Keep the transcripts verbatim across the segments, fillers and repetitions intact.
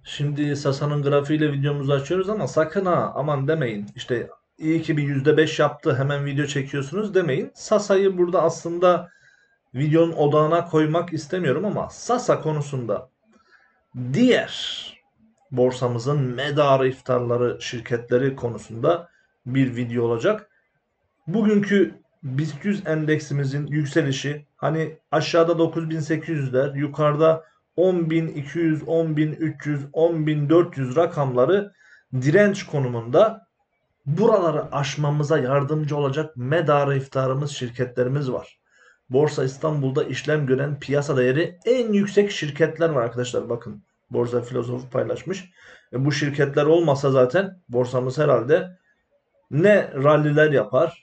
Şimdi Sasa'nın grafiğiyle videomuzu açıyoruz ama sakın ha aman demeyin. İşte iyi ki bir yüzde beş yaptı hemen video çekiyorsunuz demeyin. Sasa'yı burada aslında videonun odağına koymak istemiyorum ama Sasa konusunda diğer borsamızın medarı iftarları şirketleri konusunda bir video olacak. Bugünkü BIST yüz endeksimizin yükselişi hani aşağıda dokuz bin sekiz yüzler, yukarıda on bin iki yüz, on bin üç yüz, on bin dört yüz rakamları direnç konumunda. Buraları aşmamıza yardımcı olacak medarı iftarımız şirketlerimiz var. Borsa İstanbul'da işlem gören piyasa değeri en yüksek şirketler var arkadaşlar. Bakın Borsa Filozofu paylaşmış. E bu şirketler olmasa zaten borsamız herhalde ne ralliler yapar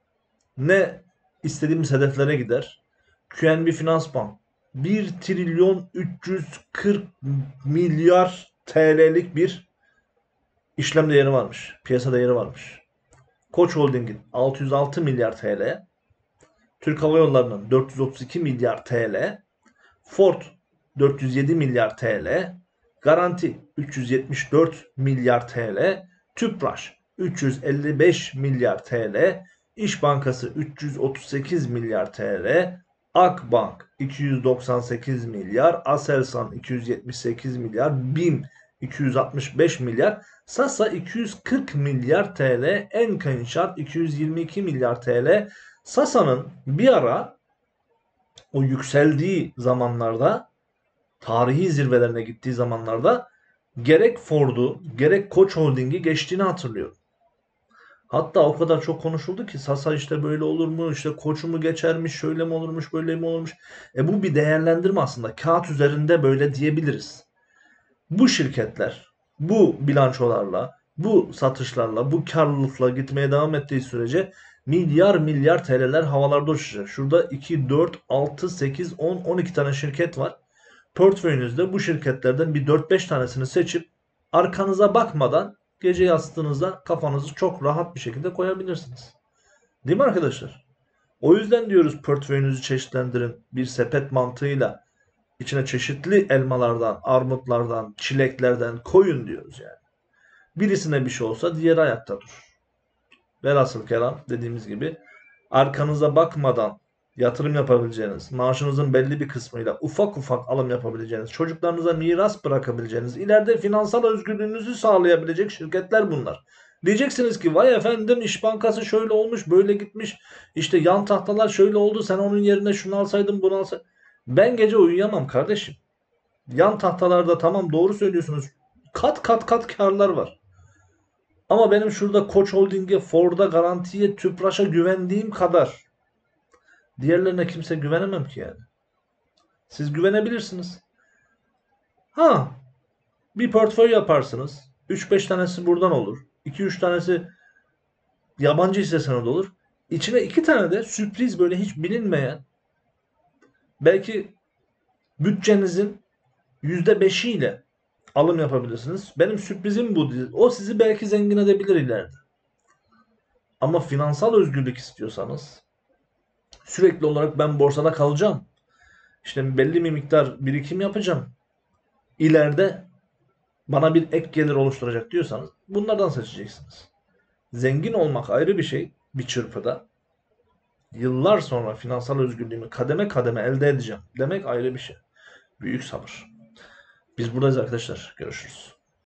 ne istediğimiz hedeflere gider. Q N B Finans Bank bir trilyon üç yüz kırk milyar T L'lik bir işlem değeri varmış. Piyasa değeri varmış. Koç Holding'in altı yüz altı milyar T L, Türk Hava Yolları'nın dört yüz otuz iki milyar T L, Ford dört yüz yedi milyar T L, Garanti üç yüz yetmiş dört milyar T L, Tüpraş üç yüz elli beş milyar T L, İş Bankası üç yüz otuz sekiz milyar T L, Akbank iki yüz doksan sekiz milyar, Aselsan iki yüz yetmiş sekiz milyar, BİM iki yüz altmış beş milyar, Sasa iki yüz kırk milyar T L, Enka İnşaat iki yüz yirmi iki milyar T L. Sasa'nın bir ara o yükseldiği zamanlarda, tarihi zirvelerine gittiği zamanlarda gerek Ford'u gerek Koç Holding'i geçtiğini hatırlıyorum. Hatta o kadar çok konuşuldu ki Sasa işte böyle olur mu, işte Koç'u mu geçermiş, şöyle mi olurmuş, böyle mi olurmuş. E bu bir değerlendirme aslında. Kağıt üzerinde böyle diyebiliriz. Bu şirketler bu bilançolarla, bu satışlarla, bu karlılıkla gitmeye devam ettiği sürece milyar milyar T L'ler havalarda uçacak. Şurada iki, dört, altı, sekiz, on, on iki tane şirket var. Portföyünüzde bu şirketlerden bir dört beş tanesini seçip arkanıza bakmadan gece yastığınızda kafanızı çok rahat bir şekilde koyabilirsiniz. Değil mi arkadaşlar? O yüzden diyoruz portföyünüzü çeşitlendirin bir sepet mantığıyla. İçine çeşitli elmalardan, armutlardan, çileklerden koyun diyoruz yani. Birisine bir şey olsa diğeri ayakta durur. Velhasıl kelam dediğimiz gibi arkanıza bakmadan yatırım yapabileceğiniz, maaşınızın belli bir kısmıyla ufak ufak alım yapabileceğiniz, çocuklarınıza miras bırakabileceğiniz, ileride finansal özgürlüğünüzü sağlayabilecek şirketler bunlar. Diyeceksiniz ki vay efendim İş Bankası şöyle olmuş, böyle gitmiş, işte yan tahtalar şöyle oldu, sen onun yerine şunu alsaydın, bunu alsaydın. Ben gece uyuyamam kardeşim. Yan tahtalarda tamam doğru söylüyorsunuz. Kat kat kat karlar var. Ama benim şurada Koç Holding'e, Ford'a, Garanti'ye, Tüpraş'a güvendiğim kadar diğerlerine kimse güvenemem ki yani. Siz güvenebilirsiniz. Ha, bir portföy yaparsınız. üç beş tanesi buradan olur. iki üç tanesi yabancı hisse senedi olur. İçine iki tane de sürpriz böyle hiç bilinmeyen belki bütçenizin yüzde beşiyle alım yapabilirsiniz. Benim sürprizim bu. O sizi belki zengin edebilir ileride. Ama finansal özgürlük istiyorsanız sürekli olarak ben borsada kalacağım. İşte belli bir miktar birikim yapacağım. İleride bana bir ek gelir oluşturacak diyorsanız bunlardan seçeceksiniz. Zengin olmak ayrı bir şey bir çırpıda. Yıllar sonra finansal özgürlüğümü kademe kademe elde edeceğim demek ayrı bir şey. Büyük sabır. Biz buradayız arkadaşlar. Görüşürüz.